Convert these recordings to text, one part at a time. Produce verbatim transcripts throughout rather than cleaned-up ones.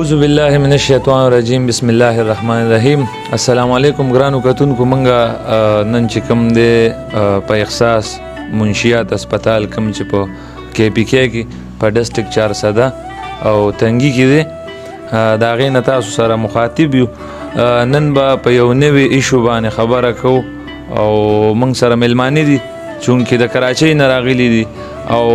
اعوذ بالله من الشیطان الرجیم بسم الله الرحمن الرحیم. السلام علیکم ګرانو کتونکو. منګه نن چې کوم دی په احساس منشیات هسپتال کوم چې په کې پی کې کې په ډسټرک چار سده او تنګي کې دی د هغې نه تاسو سره مخاطب یو. نن به په یو نوي ایشو باندې خبره کوو او موږ سره میلمانه دي چونکې د کراچۍ نه راغلي دي او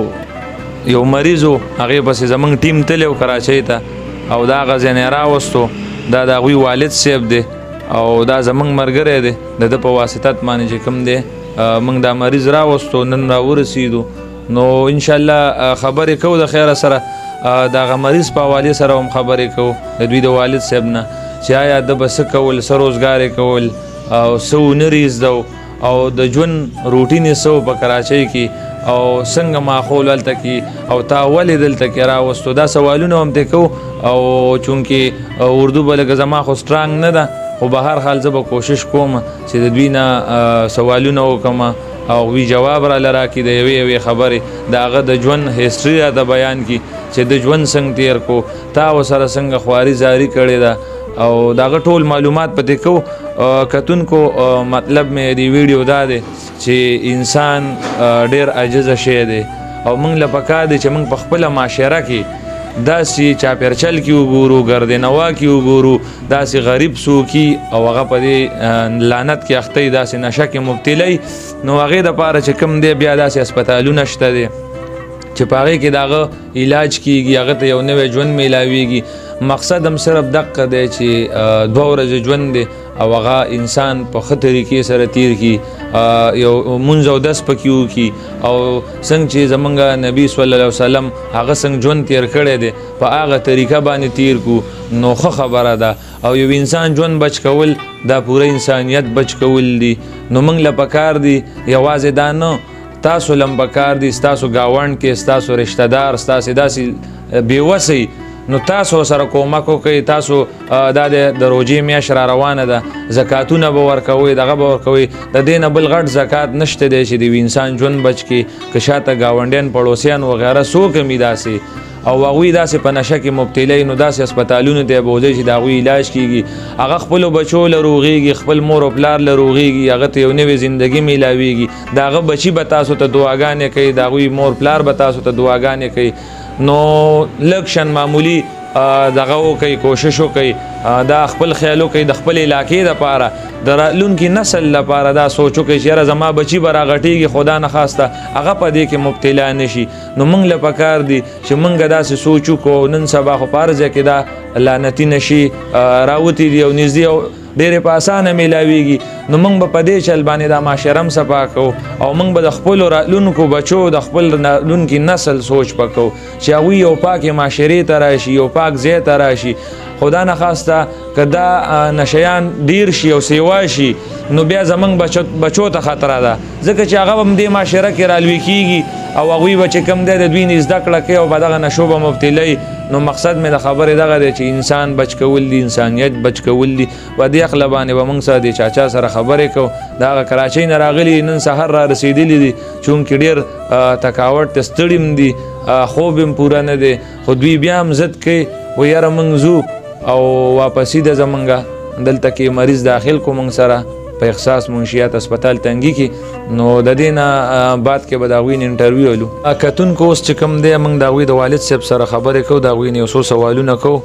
یو مریضو هغې پسې زموږ ټیم تللی و کراچۍ ته او دا هغه ځای نه راوستو. دا د هغوی والد صاحب دی او دا زموږ ملګری دی. د ده په واسطت باندې چې کوم دی موږ دا مریض راوستو نن راورسېدو. نو انشاءالله خبرې کوو د خیره سره د هغه مریض په حوالې سره هم خبرې کوو د دوی د والد صاحب نه چې آیا ده به څه کول، څه روزګار یې کول او څه ونه زده او د ژوند روټین یې څه په کراچۍ کې او څنګه ماحول هلته کې او تا ولې دلته کې راوستو. دا سوالونه هم ترې کوو او چونکې اردو به لږه زما خو سټرانګ نه ده خو به هر حال زه به کوشش کوم چې د دوی نه سوالونه وکړم او وی جواب راله راکړي د یوې یوې خبرې د هغه د ژوند هسټري راته بیان کړي چې د ژوند څنګه تیر کو، تا ورسره څنګه خواري زاري کړې ده او د هغه ټول معلومات پتې کوو. کتونکو مطلب مې د ویډیو دا دی چې انسان ډېر عاجزه شی دی او موږ له پکار دی چې موږ په خپله معاشره کې داسې چاپېرچل کې وګورو، ګردنوا کې وګورو، داسې غریب څوک او هغه په دې لعنت کې اخته وي، داسې نشه کې مبتلی. نو هغې دپاره چې کوم دی بیا داسې هسپتالونه شته دی چې په هغې کې د هغه علاج کېږي، هغه ته یو نوی ژوند میلاویږي. مقصد هم صرف دقه دی چې دوه ورځې ژوند دی او هغه انسان په ښه طریقې سره تیر کړي، یو مونځ او دس پکې وکړي او څنګه چې زمونږ نبي صلی الله علیه وسلم هغه څنګه ژوند تیر کړی دی په هغه طریقه باندې تیر کړو نو ښه خبره ده. او یو انسان ژوند بچ کول دا پوره انسانیت بچ کول دي. نو موږ له پکار دي یوازې دا نه، تاسو لم پکار دي ستاسو ګاونډ کې ستاسو رشته دار ستاسې داسې بېوسی نو تاسو سره کومک وکړئ. تاسو دا د روژې میاشت را روانه ده، زکاتونه به ورکوئ، دغه به ورکوئ. د دې نه بل غټ زکات نشته دی چې د یو انسان ژوند بچ کړي. که شاته ګاونډیان پړوسیان وغیره څوک هم وي داسې او هغوی داسې په نشه کې مبتلی نو داسې هسپتالونو ته به وځئ چې د هغوی علاج کېږي. هغه خپلو بچو له روغېږي، خپل مور او پلار له روغېږي، هغه ته یو نوې زندګي میلاویږي. د هغه بچي به تاسو ته دعاګانې کوي، د هغوی مور پلار به تاسو ته دعاګانې کوي. نو لږ شن معمولي دغه وکړئ، کوشش وکړئ، دا خپل خیال وکړئ د خپل علاقې دپاره، د راتلونکي نسل لپاره دا سوچ وکړئ چې یاره زما بچي به راغټېږي خدا نخواسته هغه په دې کې مبتلا نه شي. نو موږ له پکار دي چې موږ داسې سوچ وکړو. نن سبا خو په هر ځای کې دا لعنتي نشي راوتي دي او نږدې او ډېرې په اسانه میلاویږي. نو موږ به په دې چل باندې دا معاشره هم صفا کوو او موږ به د خپلو راتلونکو بچو د خپل راتلونکي نسل سوچ به کوو چې هغوی یو پاکې معاشرې ته راشي، یو پاک ځای ته راشي. خدا نخواسته که دا نشیان ډیر شي او سیوا شي نو بیا زموږ بچو ته خطره ده، ځکه چې هغه به هم دې معاشره کې رالوي کېږي او هغوی به چې کوم دی د دوی نه زده کړه کوي او په دغه نشو به مبتلی. نو مقصد مې د خبرې دغه دی چې انسان بچ کول دي، انسانیت بچ کول دي. په دې عقله باندې به موږ سره د چاچا سره خبرې کوو. د هغه کراچۍ نه راغلي نن سهار را رسېدلي دي چونکې ډېر تکاوټ ته ستړي هم دي، خوب هم پوره نه دی، خو دوی بیا هم ضد کوي و یاره موږ ځو او واپسي ده زمونږه دلته کې مریض داخل کو موږ سره په احساس منشیات هسپتال تنګي کې. نو د دې نه بعد کې به د هغوی نه انټرویو ولو. کتونکو اوس چې کوم دی موږ د هغوی د والد صاحب سره خبرې کوو، د هغوی نه یو څو سوالونه کوو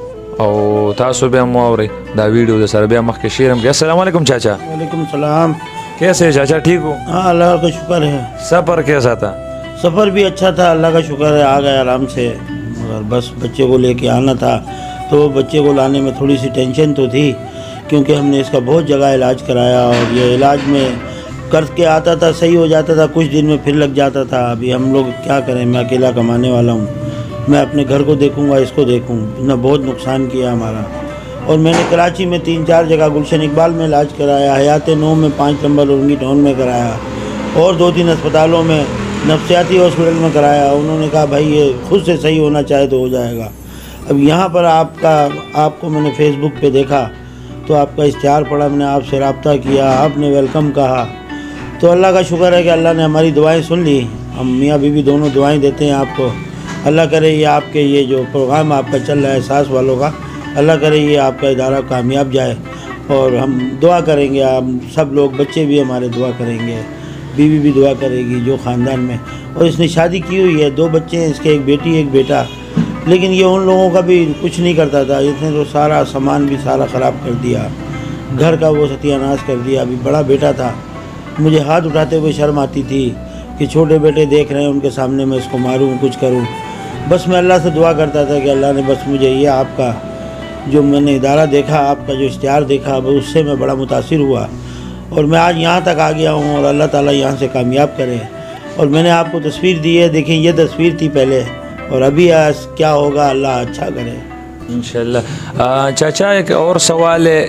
او تاسو بیا هم واورئ. دا ویډیو د سره بیا مخکې شیر هم کړئ. السلام علیکم چاچا. وعلیکم السلام. کیسے چاچا ٹھیک ہو؟ ہاں اللہ کا شکر ہے. سفر کیسا تھا؟ سفر بھی اچھا تھا اللہ کا شکر ہے، آ گئے آرام سے. مگر بس بچے کو لے کے آنا تھا تو بچے کو لانے میں تھوڑی سی ٹینشن تو تھی کیونکہ ہم نے اس کا بہت جگہ علاج کرایا اور یہ علاج میں کر کے آتا تھا، صحیح ہو جاتا تھا، کچھ دن میں پھر لگ جاتا تھا. ابھی ہم لوگ کیا کریں، میں اکیلا کمانے والا ہوں، میں اپنے گھر کو دیکھوں گا اس کو دیکھوں، نے بہت نقصان کیا ہمارا. اور میں نے کراچی میں تین چار جگہ گلشن اقبال میں علاج کرایا، حیات نو میں پانچ نمبر اورنگی ٹاؤن میں کرایا اور دو تین اسپتالوں میں نفسیاتی ہاسپٹل میں کرایا. انہوں نے کہا بھائی یہ خود سے صحیح ہونا چاہے تو ہو جائے گا. اب یہاں پر آپ کا آپ کو میں نے فیس بک پہ دیکھا تو آپ کا اشتہار پڑھا، میں نے آپ سے رابطہ کیا، آپ نے ویلکم کہا تو اللہ کا شکر ہے کہ اللہ نے ہماری دعائیں سن لی. ہم میاں بیوی دونوں دعائیں دیتے ہیں آپ کو अल्लाह करे ये आपके ये जो प्रोग्राम आपका चल रहा है सास वालों का, अल्लाह करे ये आपका इदारा कामयाब जाए। और हम दुआ करेंगे, हम सब लोग, बच्चे भी हमारे दुआ करेंगे, बीवी भी दुआ करेगी जो ख़ानदान में। और इसने शादी की हुई है, दो बच्चे हैं इसके, एक बेटी एक बेटा, लेकिन ये उन लोगों का भी कुछ नहीं करता था। इसने तो सारा सामान भी सारा ख़राब कर दिया, घर का वो सत्यानाश कर दिया। अभी बड़ा बेटा था, मुझे हाथ उठाते हुए शर्म आती थी कि छोटे बेटे देख रहे हैं, उनके सामने मैं इसको मारूं, कुछ करूं। बस मैं अल्लाह से दुआ करता था कि अल्लाह ने बस मुझे ये आपका जो मैंने इदारा देखा, आपका जो इश्तिहार देखा, बस उससे मैं बड़ा मुतासिर हुआ और मैं आज यहाँ तक आ गया हूँ। और अल्लाह ताला यहाँ से कामयाब करे। और मैंने आपको तस्वीर दी है, देखिए ये तस्वीर थी पहले और अभी आज क्या होगा, अल्लाह अच्छा करे इंशाल्लाह। चाचा एक और सवाल है,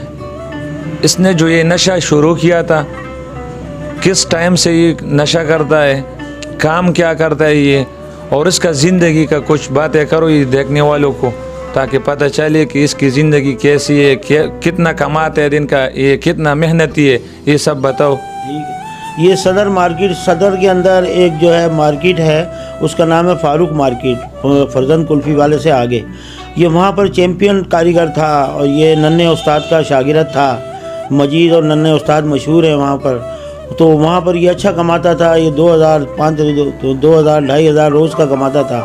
इसने जो ये नशा शुरू किया था, किस टाइम से ये नशा करता है, काम क्या करता है ये, और इसका ज़िंदगी का कुछ बातें करो ये देखने वालों को, ताकि पता चले कि इसकी ज़िंदगी कैसी है, कितना कमाते हैं दिन का, ये कितना मेहनती है, ये सब बताओ। ठीक है, ये सदर मार्केट, सदर के अंदर एक जो है मार्केट है, उसका नाम है फारूक मार्केट, फरजंद कुल्फ़ी वाले से आगे। ये वहाँ पर चैम्पियन कारीगर था और ये नन्हे उस्ताद का शागिर्द था। मजीद और नन्हे उस्ताद मशहूर है वहाँ पर, तो वहाँ पर ये अच्छा कमाता था। ये दो हज़ार पाँच तो दो हज़ार ढाई हज़ार रोज़ का कमाता था।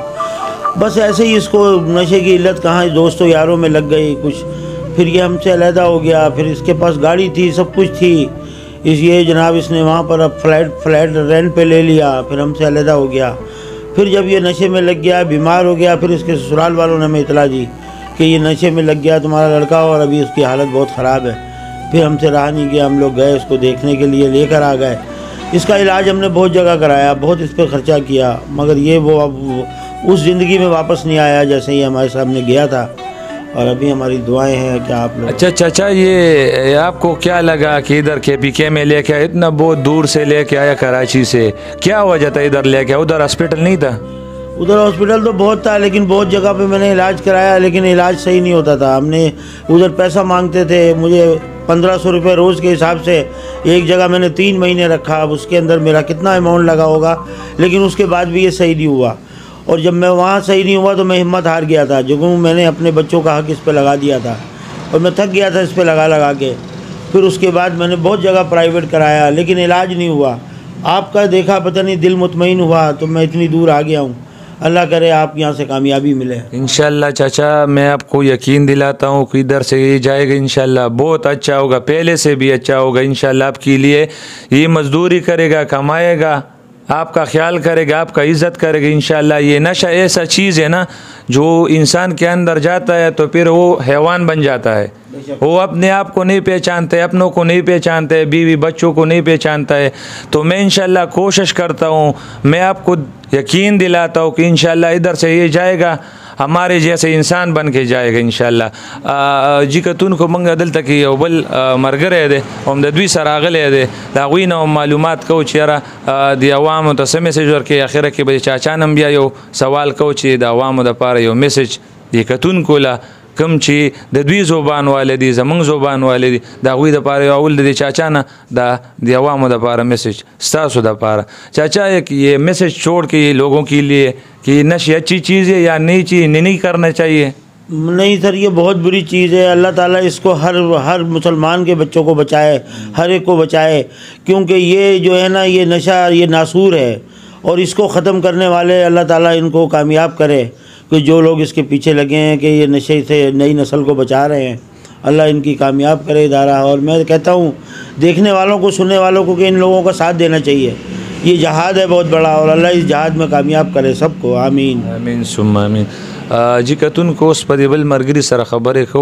बस ऐसे ही इसको नशे की इल्लत कहाँ दोस्तों यारों में लग गई कुछ, फिर ये हमसे अलहदा हो गया। फिर इसके पास गाड़ी थी, सब कुछ थी, इस ये जनाब इसने वहाँ पर अब फ्लैट फ्लैट रेंट पे ले लिया, फिर हमसे अलहदा हो गया। फिर जब ये नशे में लग गया, बीमार हो गया, फिर इसके ससुराल वालों ने हमें इतला दी कि ये नशे में लग गया तुम्हारा लड़का और अभी उसकी हालत बहुत ख़राब है। फिर हमसे रहा नहीं गया, हम लोग गए उसको देखने के लिए, लेकर आ गए। इसका इलाज हमने बहुत जगह कराया, बहुत इस पर ख़र्चा किया, मगर ये वो अब उस ज़िंदगी में वापस नहीं आया जैसे ही हमारे सामने गया था। और अभी हमारी दुआएं हैं कि आप लोग। अच्छा चाचा, ये आपको क्या लगा कि इधर के पी के में लेके आया, इतना बहुत दूर से लेके आया कराची से, क्या वजह था इधर लेके आया? उधर हॉस्पिटल नहीं था? उधर हॉस्पिटल तो बहुत था, लेकिन बहुत जगह पे मैंने इलाज कराया, लेकिन इलाज सही नहीं होता था। हमने उधर पैसा मांगते थे, मुझे पंद्रह सौ रुपये रोज़ के हिसाब से एक जगह मैंने तीन महीने रखा। अब उसके अंदर मेरा कितना अमाउंट लगा होगा, लेकिन उसके बाद भी ये सही नहीं हुआ। और जब मैं वहाँ सही नहीं हुआ तो मैं हिम्मत हार गया था, जो मैंने अपने बच्चों का हक़ इस पर लगा दिया था और मैं थक गया था इस पर लगा लगा के। फिर उसके बाद मैंने बहुत जगह प्राइवेट कराया, लेकिन इलाज नहीं हुआ। आपका देखा पता नहीं दिल मुतमईन हुआ तो मैं इतनी दूर आ गया हूँ। अल्लाह करे आप यहाँ से कामयाबी मिले इंशाल्लाह। चाचा मैं आपको यकीन दिलाता हूँ कि इधर से ये जाएगा इंशाल्लाह, बहुत अच्छा होगा, पहले से भी अच्छा होगा इंशाल्लाह। आपके लिए ये मजदूरी करेगा, कमाएगा, आपका ख्याल करेगा, आपका इज़्ज़त करेगा इंशाल्लाह। ये नशा ऐसा चीज़ है ना जो इंसान के अंदर जाता है तो फिर वो हैवान बन जाता है। वो अपने आप को नहीं पहचानते, अपनों को नहीं पहचानते, बीवी बच्चों को नहीं पहचानता है। तो मैं इंशाल्लाह कोशिश करता हूँ, मैं आपको यकीन दिलाता हूँ कि इंशाल्लाह इधर से ये जाएगा, हमारे जैसे इंसान बन के जाएगा इंशाल्लाह। जी कतून को मंगा दिल तक यो बल मरगरे दे हम दद्वी सरागले दे दागवीना मालूमात को चेहरा दी अवाम तो से मैसेज वर के आखिर के बजे चाचा नम बिया यो सवाल को चे द अवाम द पार यो मैसेज दी कतून कोला कम ची दद्वी ज़ुबान वाले दी ज़मंग ज़ुबान वाले दी दागवी द पार अवल दी चाचा ना दा दी अवाम द पार मैसेज स्तासु द पार। चाचा एक ये मैसेज छोड़ के ये लोगों के लिए कि नशे अच्छी चीज़ है या नई चीज़ नहीं करना चाहिए? नहीं सर, ये बहुत बुरी चीज़ है। अल्लाह ताला इसको हर हर मुसलमान के बच्चों को बचाए, हर एक को बचाए, क्योंकि ये जो है ना ये नशा ये नासूर है और इसको ख़त्म करने वाले अल्लाह ताला इनको कामयाब करे कि जो लोग इसके पीछे लगे हैं कि ये नशे से नई नस्ल को बचा रहे हैं, अल्लाह इनकी कामयाब करे इदारा। और मैं कहता हूँ देखने वालों को, सुनने वालों को कि इन लोगों का साथ देना चाहिए। ये जहाद है बहुत बड़ा और अल्लाह इस जहाद में कामयाब करे सबको, आमीन आमीन सुम्मा आमीन। जी कतून को उस पदिबल मरगरी सर खबर को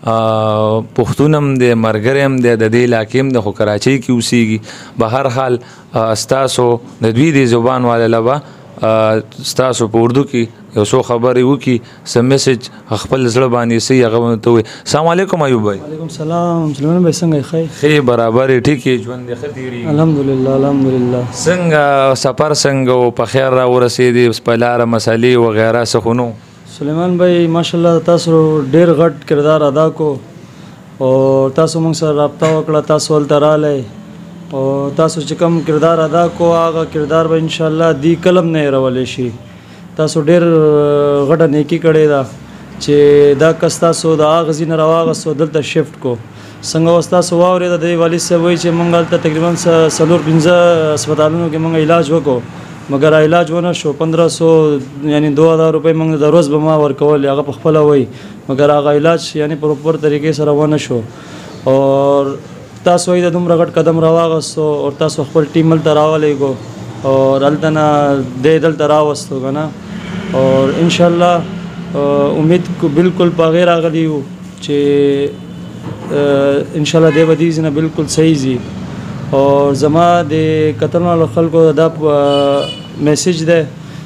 पुख्तूनम दे मरगरम दे दे इलाकेम दे कराची की उसी बहर हाल स्तासो दद्वी दे ज़ुबान वाले लबा स्तासो उर्दू की सो खबर वो की सब मैसेज अखबल ज़बानी से अगमत हुए। अस्सलाम वालेकुम अयूब भाई। वालेकुम सलाम सलमान भाई, संग खै खै बराबर है, ठीक है जुन देख तेरी अल्हम्दुलिल्लाह अल्हम्दुलिल्लाह। संग सफ़र संग वो पखेर रा रसीदी उस पलार मसाले वगैरह सखुनो सलमान भाई माशाल्लाह तासो ढेर घट किरदार अदा को और तासो मंग सर रब्ता वकड़ा तासो अल्तराले और तासो चिकम किरदार अदा को आगा किरदार भाई इंशाल्लाह दी कलम ने रवलेशी تاسو ډېر غټه نیکي کړې ده چې دا کس تاسو د هغه ځای نه راواغستو دلته شفټ کو. څنګه اوس تاسو واورېده د والد صاحب وایي چې موږ هلته تقریبا څلور پنځه هسپتالونو کې موږ علاج وکړو مګر علاج ونه شو. پندرہ سو یعنی دو هزار روپۍ موږ د روز به ما ورکول هغه په خپله وایي مګر هغه علاج یعنی پروپر طریقې سره ونه شو. اور تاسو وایي د دومره غټ قدم راواغستو او تاسو خپل ټیم هلته راولېږو اور هلته نه دی دلته راوستو که نه. اور انشاءالله امید بالکل په هغې راغلي یو چې انشاءالله دی به دې ځای نه بالکل صحیح ځي. اور زما د کتن والو خلکو دا میسیج دی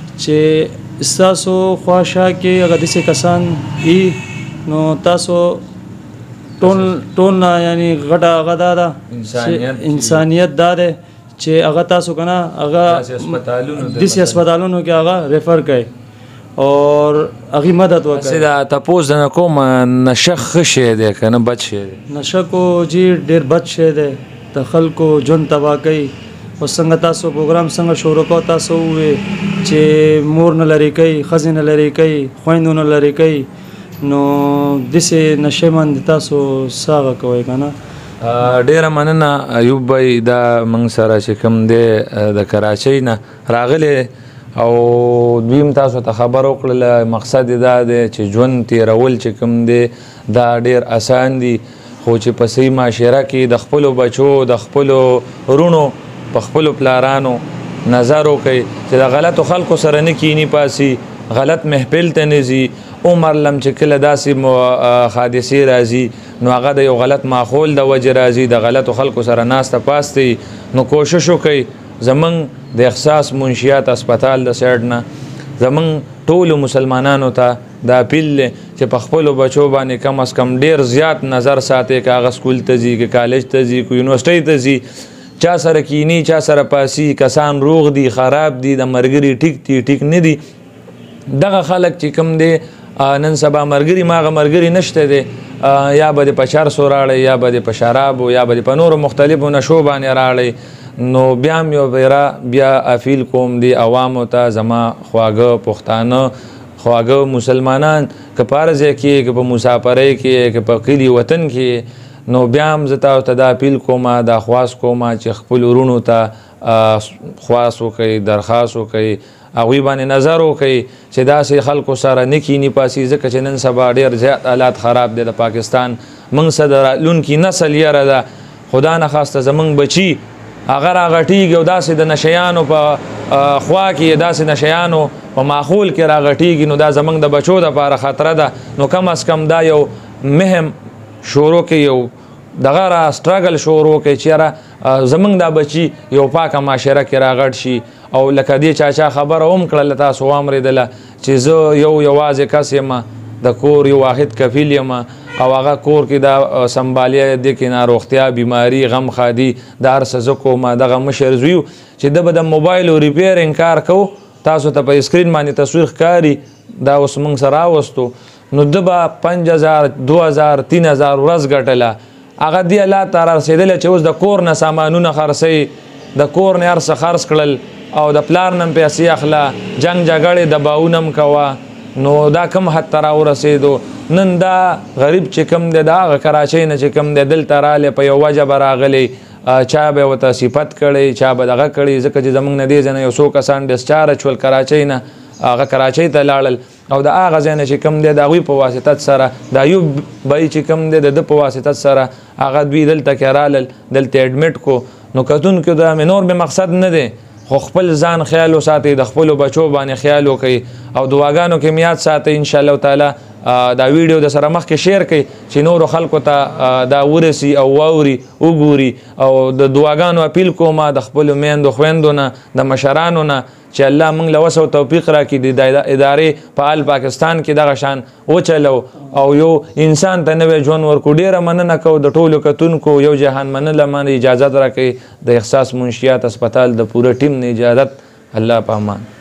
چې ستاسو خواشه کې اگر داسې کسان وي نو تاسو ټول ټول نه یعنی غټه هغه دا ده انسانیت دا دی چې هغه تاسو که نه هغه داسې هسپتالونو کې هغه ریفر کوي اور هغې مدد وکړي. دا تپوس نه کوم نشه ښه شی دی که نه بد شی دی؟ نشه کو جی ډېر بد شی دی د خلکو ژوند تباه کوي. اوس څنګه تاسو پروګرام څنګه شروع کوو تاسو ووایئ چې مور نه لرې کوي ښځې نه لرې کوي خویندو نه لرې کوي نو داسې نشې باندې تاسو څه هغه کوئ که نه. ډیره مننه ایوب بھائی دا موږ سره چې کوم دی د کراچۍ نه راغلی او دویم تاسو ته خبر وکړله مقصد یې دا دی چې ژوند تېرول چې کوم دی دا ډیر اسان دي خو چې په صحیح معاشره کې د خپلو بچو د خپلو وروڼو په خپلو پلارانو نظر وکړئ چې د غلطو خلکو سره نه کینی پاسي غلط محفل ته نه ځي. عمر لم چې کله داسې حادثې راځي نو هغه د یو غلط ماحول د وجې راځي د غلطو خلکو سره ناسته پاستئ. نو کوشش وکئ زمونږ د احساس منشیات اسپتال د سایډ نه زمونږ ټولو مسلمانانو ته دا اپیل دی چې په خپلو بچو باندې کم از کم ډېر زیات نظر ساتئ که هغه سکول ته ځي که کالج ته ځي که یونیورسټۍ ته ځي چا سره کینی چا سره پاسي کسان روغ دي خراب دي د ملګري ټیک دي ټیک نه دي. دغه خلک چې کوم دی نن سبا ملګري ماغه ملګري نشته دی یا به د په چرسو راړئ یا به د په شرابو یا به د په نورو مختلفو نشو باندې راړئ. نو بیا هم یو بیره بیا اپیل کوم دی عوامو ته زما خواږه پښتانه خواږه مسلمانان که په هر ځای کې که په مسافرۍ کې که په کلي وطن کې نو بیا هم زه تاسو ته دا اپیل کوم دا خواست کوم چې خپل وروڼو ته خواست وکئ درخواست وکئ هغوی باندې نظر وکئ چې داسې خلکو سره نه کیني پاسي ځکه چې نن سبا ډېر زیات حالات خراب دی د پاکستان. موږ سره د راتلونکي نسل یره ده خدا نخواسته زموږ بچي هغه راغټېږي او داسې د نشیانو په خوا کې داسې نشیانو په ماحول کې راغټېږي نو دا زموږ د بچو دپاره خطره ده. نو کم از کم دا یو مهم شروع کې یو دغه را سټرګل شروع کړئ چې یاره زموږ دا بچي یو پاکه معاشره کې راغټ شي. او لکه دې چاچا خبره هم کړله تاسو واورېدله چې زه یو یوازې کس یم د کور یو واحد کفیل یم او هغه کور کې دا سنبالیه دې کې ناروغتیا بیماري غم خادي دا هر څه زه کوم. دغه مشر زوی چې ده به د موبایلو ریپیرینګ کار کوو تاسو ته په اسکرین باندې تصویر ښکاري دا اوس موږ سره راوستو نو ده به پنځ هزار دو هزار تین هزار ورځ ګټله هغه دې الله ته رارسېدلی چې اوس د کور نه سامانونه خرڅوي د کور نه هر څه خرڅ کړل او د پلار نه هم پیسې اخله جنګ جګړې دباونه هم کوه نو دا کم حد ته راورسېدو. نن دا غریب چې کوم دی د هغه کراچۍ نه چې کوم دی دلته رالی په یو وجه به راغلی چا به ورته صفت کړی چا به دغه کړی ځکه چې زموږ نه دې ځای نه یو څو کسان ډسچارج شول کراچۍ نه هغه کراچۍ ته لاړل او د هغه ځای نه چې کوم دی د هغوی په واسطت سره د ایوب بھائی چې کوم دی د ده په واسطت سره هغه دوی دلته کې رالل دلته اډمیټ کو. نو کتونکو دا مې نور مې مقصد نه دی خو خپل ځان خیال وساتئ د خپلو بچو باندې خیال وکئ او دعاګانو کې مې یاد ساتئ انشاءالله تعالی دا ویډیو د سره مخکې شیر کړئ چې نورو خلکو ته دا ورسي او واوري وګوري او د دعاګانو اپیل کوم د خپلو میندو خویندو نه د مشرانو نه چې الله موږ له وس او توفیق راکړي د ادارې په حال پاکستان کې دغه شان وچلو او یو انسان ته نوی ژوند ورکړو. ډېره مننه کوو د ټولو کتونکو یو جهان مننه باندې اجازت راکړئ د احساس منشیات اسپتال د پوره ټیم نه اجازت. الله په امان.